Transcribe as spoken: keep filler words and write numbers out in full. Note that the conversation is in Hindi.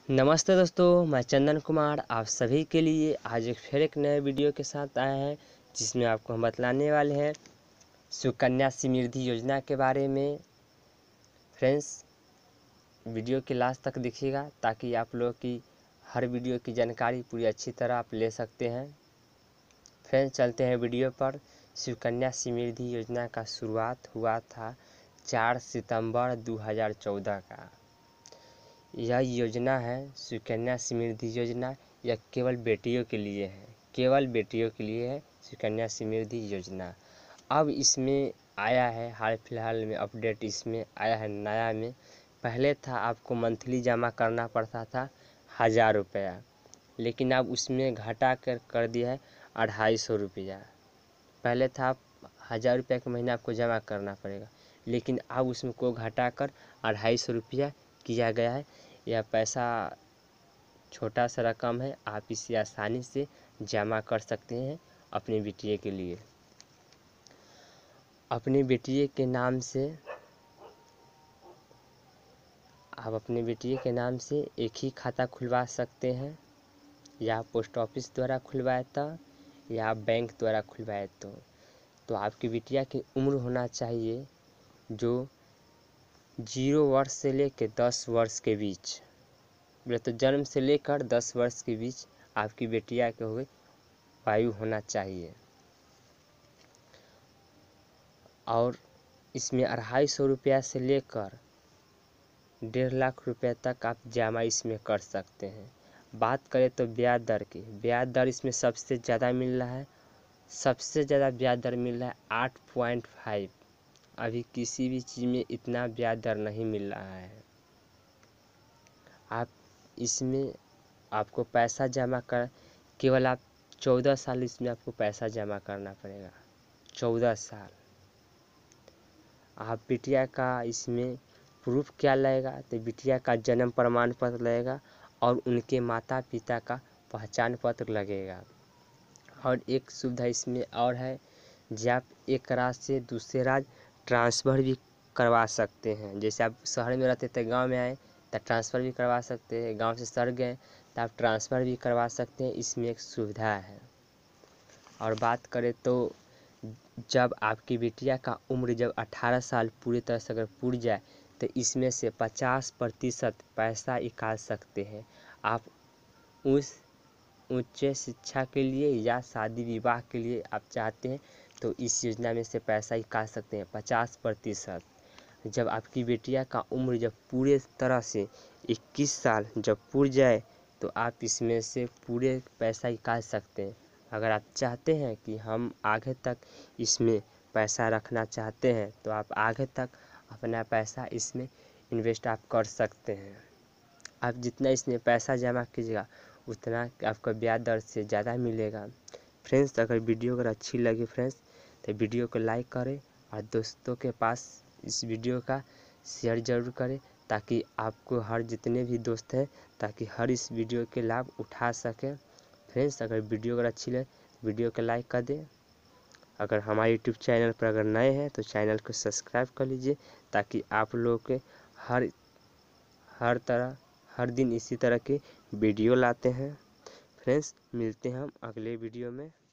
नमस्ते दोस्तों, मैं चंदन कुमार आप सभी के लिए आज एक फिर एक नए वीडियो के साथ आए हैं, जिसमें आपको हम बतलाने वाले हैं सुकन्या समृद्धि योजना के बारे में। फ्रेंड्स, वीडियो के लास्ट तक देखिएगा ताकि आप लोगों की हर वीडियो की जानकारी पूरी अच्छी तरह आप ले सकते हैं। फ्रेंड्स, चलते हैं वीडियो पर। सुकन्या समृद्धि योजना का शुरुआत हुआ था चार सितंबर दो हज़ार चौदह का। यह योजना है सुकन्या समृद्धि योजना। यह केवल बेटियों के लिए है, केवल बेटियों के लिए है सुकन्या समृद्धि योजना। अब इसमें आया है हाल फिलहाल में अपडेट, इसमें आया है नया में। पहले था आपको मंथली जमा करना पड़ता था हज़ार रुपया, लेकिन अब उसमें घटा कर कर दिया है अढ़ाई सौ रुपया। पहले था हज़ार रुपया का महीना आपको जमा करना पड़ेगा, लेकिन अब उसमें को घटा कर अढ़ाई सौ रुपया किया गया है। यह पैसा छोटा सा रकम है, आप इसे आसानी से जमा कर सकते हैं अपनी बेटिए के लिए। अपनी बेटिए के नाम से आप अपने बेटिए के नाम से एक ही खाता खुलवा सकते हैं, या पोस्ट ऑफिस द्वारा खुलवाए तो, या बैंक द्वारा खुलवाए तो। तो आपकी बिटिया की उम्र होना चाहिए जो जीरो वर्ष से लेकर दस वर्ष के बीच, बोले तो जन्म से लेकर दस वर्ष के बीच आपकी बेटिया के हुए आयु होना चाहिए। और इसमें अढ़ाई सौ रुपया से लेकर डेढ़ लाख रुपए तक आप जमा इसमें कर सकते हैं। बात करें तो ब्याज दर की, ब्याज दर इसमें सबसे ज़्यादा मिल रहा है, सबसे ज़्यादा ब्याज दर मिल रहा है आठ पॉइंट फाइव। अभी किसी भी चीज़ में इतना ब्याज दर नहीं मिल रहा है। आप इसमें आपको पैसा जमा कर केवल आप चौदह साल इसमें आपको पैसा जमा करना पड़ेगा, चौदह साल। आप बिटिया का इसमें प्रूफ क्या लगेगा, तो बिटिया का जन्म प्रमाण पत्र लगेगा और उनके माता पिता का पहचान पत्र लगेगा। और एक सुविधा इसमें और है, जब आप एक राज्य से दूसरे राज्य ट्रांसफ़र भी करवा सकते हैं। जैसे आप शहर में रहते थे, गांव में आए तो ट्रांसफ़र भी करवा सकते हैं, गांव से शहर गए तो आप ट्रांसफ़र भी करवा सकते हैं, इसमें एक सुविधा है। और बात करें तो जब आपकी बिटिया का उम्र जब अठारह साल पूरी तरह से अगर पूर जाए तो इसमें से पचास प्रतिशत पैसा निकाल सकते हैं। आप उस उच्च शिक्षा के लिए या शादी विवाह के लिए आप चाहते हैं तो इस योजना में से पैसा निकाल सकते हैं पचास प्रतिशत। जब आपकी बेटिया का उम्र जब पूरे तरह से इक्कीस साल जब पूर जाए तो आप इसमें से पूरे पैसा निकाल सकते हैं। अगर आप चाहते हैं कि हम आगे तक इसमें पैसा रखना चाहते हैं तो आप आगे तक अपना पैसा इसमें इन्वेस्ट आप कर सकते हैं। आप जितना इसमें पैसा जमा कीजिएगा उतना आपका ब्याज दर से ज़्यादा मिलेगा। फ्रेंड्स, अगर वीडियो अगर अच्छी लगी फ्रेंड्स तो वीडियो को लाइक करें और दोस्तों के पास इस वीडियो का शेयर ज़रूर करें, ताकि आपको हर जितने भी दोस्त हैं ताकि हर इस वीडियो के लाभ उठा सकें। फ्रेंड्स, अगर वीडियो अगर अच्छी लगे वीडियो को लाइक कर दें। अगर हमारे यूट्यूब चैनल पर अगर नए हैं तो चैनल को सब्सक्राइब कर लीजिए, ताकि आप लोगों के हर हर तरह हर दिन इसी तरह के वीडियो लाते हैं। फ्रेंड्स, मिलते हैं हम अगले वीडियो में।